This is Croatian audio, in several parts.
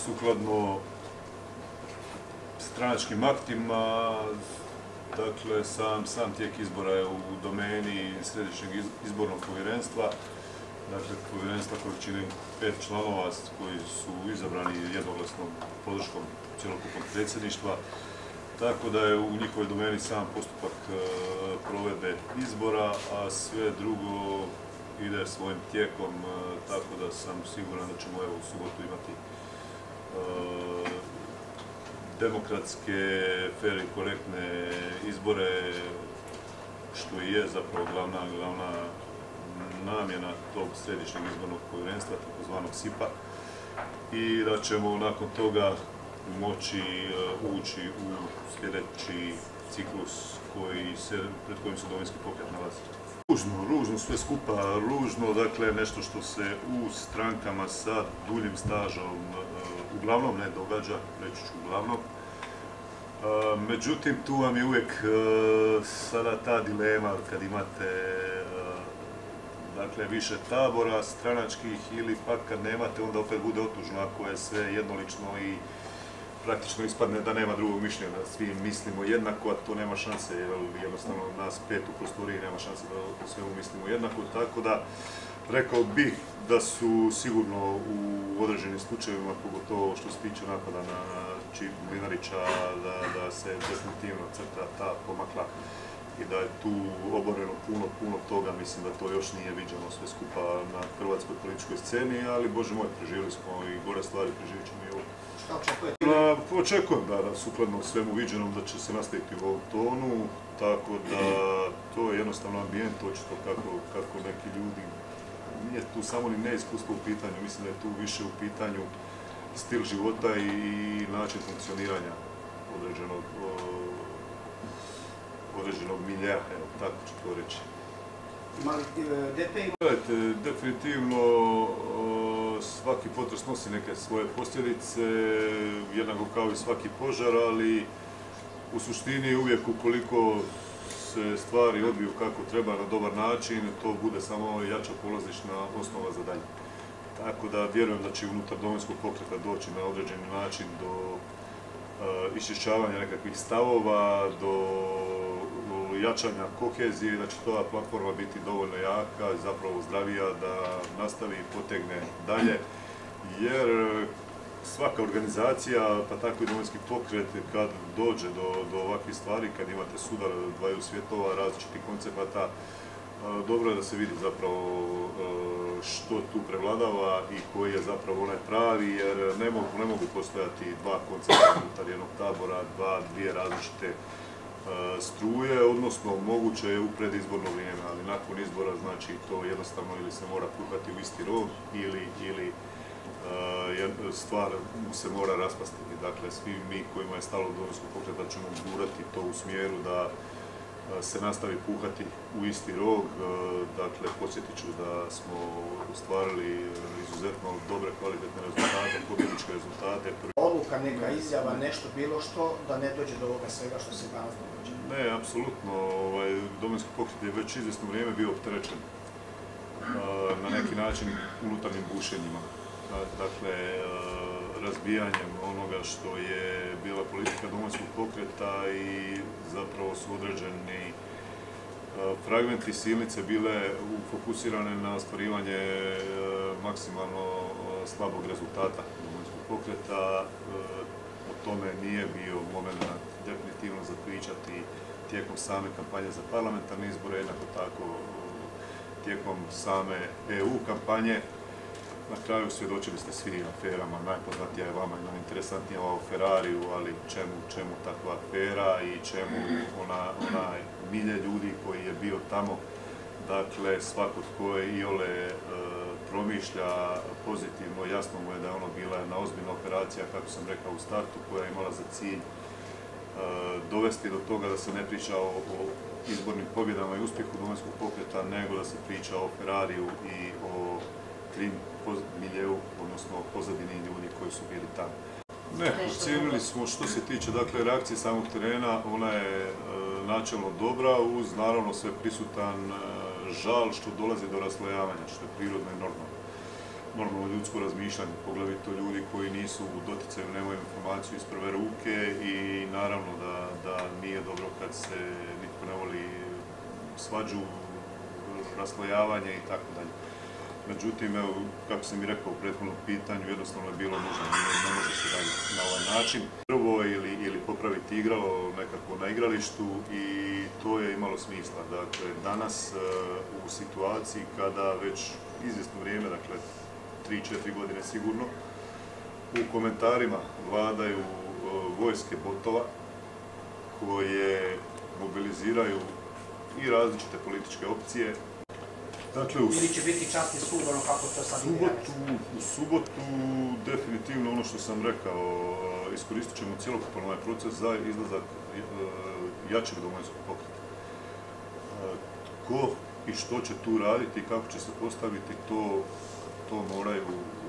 sukladno stranačkim aktima, dakle sam tijek izbora je u domeni Središnjeg izbornog povjerenstva, dakle povjerenstva koje čini 5 članova koji su izabrani jednoglasnom podrškom cjelokupnog predsjedništva, tako da je u njihovoj domeni sam postupak provedbe izbora, a sve drugo ide svojim tijekom, tako da sam siguran da ćemo u subotu imati demokratske, fer i korektne izbore, što i je zapravo glavna namjena tog Središnjeg izbornog povjerenstva, takozvanog SIP-a, i da ćemo nakon toga moći ući u sljedeći ciklus pred kojim se Domovinski pokret nalazi. Ružno sve skupa, ružno, dakle nešto što se u strankama sa duljim stažom uglavnom ne događa, reći ću uglavnom. Međutim, tu vam je uvijek sada ta dilema kad imate dakle više tabora stranačkih ili pak kad nemate, onda opet bude otužno ako je sve jednolično i praktično ispadne da nema drugog mišljenja, da svi mislimo jednako, a to nema šanse, jer jednostavno nas 5 u prostoriji nema šanse da sve mislimo jednako, tako da rekao bih da su sigurno u određenim slučajevima, pogotovo što se tiče napada na Stipi Mlinarića, da se definitivno crta ta pomakla i da je tu oboreno puno toga. Mislim da to još nije viđeno sve skupa na hrvatskoj političkoj sceni, ali bože moj, preživjeli smo i gore stvari, preživit ćemo i ovo. Šta očekujete? Očekujem da sukladno svemu viđenom da će se nastaviti u ovom tonu, tako da to je jednostavno ambijent, očito kako neki ljudi, nije tu samo ni neiskustvo u pitanju, mislim da je tu više u pitanju stil života i način funkcioniranja određenog miljeja, evo, tako ću to reći. Gledajte, definitivno svaki potres nosi neke svoje posljedice, jednako kao i svaki požar, ali u suštini uvijek ukoliko se stvari odviju kako treba na dobar način, to bude samo jača polazišna osnova za dalje. Tako da vjerujem da će unutar Domovinskog pokreta doći na određeni način do iščišćavanja nekakvih stavova, do jačanja kohezije, da će ta platforma biti dovoljno jaka i zapravo zdravija da nastavi i potegne dalje, jer svaka organizacija, pa tako i Domovinski pokret, kad dođe do ovakvih stvari, kad imate sudar dvaju svjetova, različitih koncepata, dobro je da se vidi zapravo što tu prevladava i koji je zapravo onaj pravi, jer ne mogu postojati dva koncepta unutar jednog tabora, dvije različite struje, odnosno moguće je u predizborno vrijeme, ali nakon izbora znači to jednostavno ili se mora puhati u isti rog ili stvar se mora raspasti. Dakle, svi mi kojima je stalo do Domovinskog pokreta ćemo gurati to u smjeru da se nastavi puhati u isti rog. Dakle, podsjetit ću da smo ostvarili izuzetno dobre, kvalitetne rezultate, pobjedničke rezultate. Odluka, neka izjava, nešto bilo što, da ne dođe do ovoga svega što se danas događa? Ne, apsolutno. Domovinski pokret je već izvjesno vrijeme bio opterećen na neki način unutarnjim bušenjima. Dakle, razbijanjem onoga što je bila politika Domovinskog pokreta i zapravo su određeni fragmenti silnice bile fokusirane na ostvarivanje maksimalno slabog rezultata Domovinskog pokreta. O tome nije bio moment definitivno za pričati tijekom same kampanje za parlamentarne izbore, jednako tako tijekom same EU kampanje. Na kraju svjedočili ste svi aferama, najpoznatija je vama i najinteresantnija ova o Ferrariju, ali čemu takva afera i čemu onaj milje ljudi koji je bio tamo. Dakle, svako tko je iole promišlja pozitivno, jasno mu je da je ono bila jedna ozbiljna operacija, kako sam rekao u startu, koja je imala za cilj dovesti do toga da se ne priča o izbornim pobjedama i uspjehu Domovinskog pokreta, nego da se priča o Ferrariju i o krim miljeu, odnosno pozadini ljudi koji su bili tamo. Ne, ocijenili smo što se tiče reakcije samog terena, ona je načelno dobra, uz naravno sve prisutan žal što dolazi do raslojavanja, što je prirodno i normalno. normalno ljudsko razmišljanje, poglavito ljudi koji nisu u doticaju, nemaju informaciju iz prve ruke i naravno da nije dobro kad se nitko ne voli svađu, raslojavanje i tako dalje. Međutim, evo, kako sam i rekao u prethodnom pitanju, jednostavno je bilo nužno, ne može se raditi na ovaj način. Prvo ili popraviti igralo nekako na igralištu i to je imalo smisla. Dakle, danas u situaciji kada već izvjesno vrijeme, dakle 3-4 godine sigurno, u komentarima vladaju vojske botova koje mobiliziraju i različite političke opcije. Dakle, ili će biti časni sud, ono kako to sad ide? U subotu definitivno ono što sam rekao, iskoristit ćemo cjelokupan ovaj proces za izlazak jačeg Domovinskog pokreta. Tko i što će tu raditi i kako će se postaviti, to moraju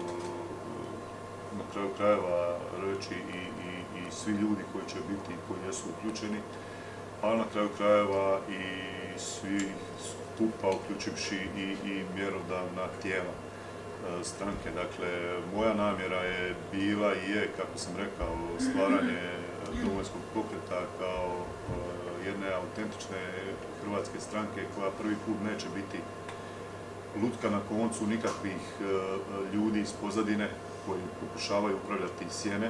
na kraju krajeva reći i svi ljudi koji će biti i koji jesu uključeni, a na kraju krajeva i svi skupa, uključivši i mjerodavna tijela stranke. Dakle, moja namjera je bila i je, kako sam rekao, stvaranje Domovinskog pokreta kao jedne autentične hrvatske stranke koja prvi put neće biti lutka na koncu nikakvih ljudi iz pozadine koji pokušavaju upravljati iz sjene.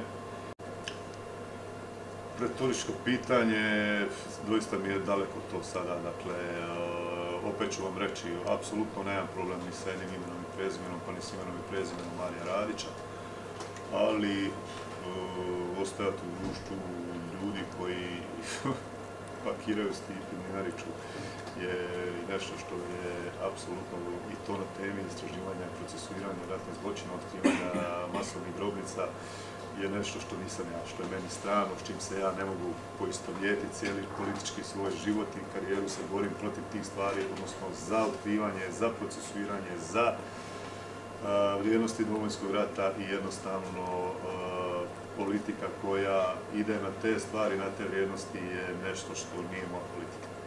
Retoričko pitanje, doista mi je daleko to sada, dakle, opet ću vam reći, apsolutno nemam problem ni sa jednim imenom i prezimenom, pa ni s imenom i prezimenom Marija Radića, ali ostajati u društvu ljudi koji pakiraju Stipi Mlinariću je nešto što je apsolutno i to na temi istraživanja, procesuiranja ratnih zločina, otkrivanja masovnih grobnica, je nešto što nisam ja, što je meni strano, s čim se ja ne mogu poistovjetiti cijeli politički svoj život i karijeru se borim protiv tih stvari, odnosno za otkrivanje, za procesuiranje, za vrijednosti Domovinskog rata i jednostavno politika koja ide na te stvari, na te vrijednosti je nešto što nije moja politika.